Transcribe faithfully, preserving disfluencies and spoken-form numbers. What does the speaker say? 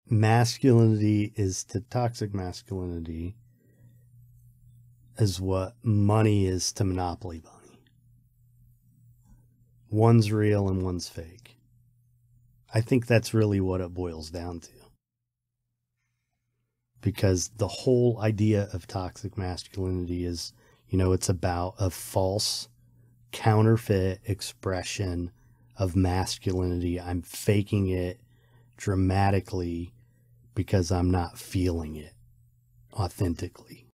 masculinity is to toxic masculinity is what money is to Monopoly money. One's real and one's fake. I think that's really what it boils down to. Because the whole idea of toxic masculinity is, you know, it's about a false, counterfeit expression of masculinity. I'm faking it dramatically because I'm not feeling it authentically.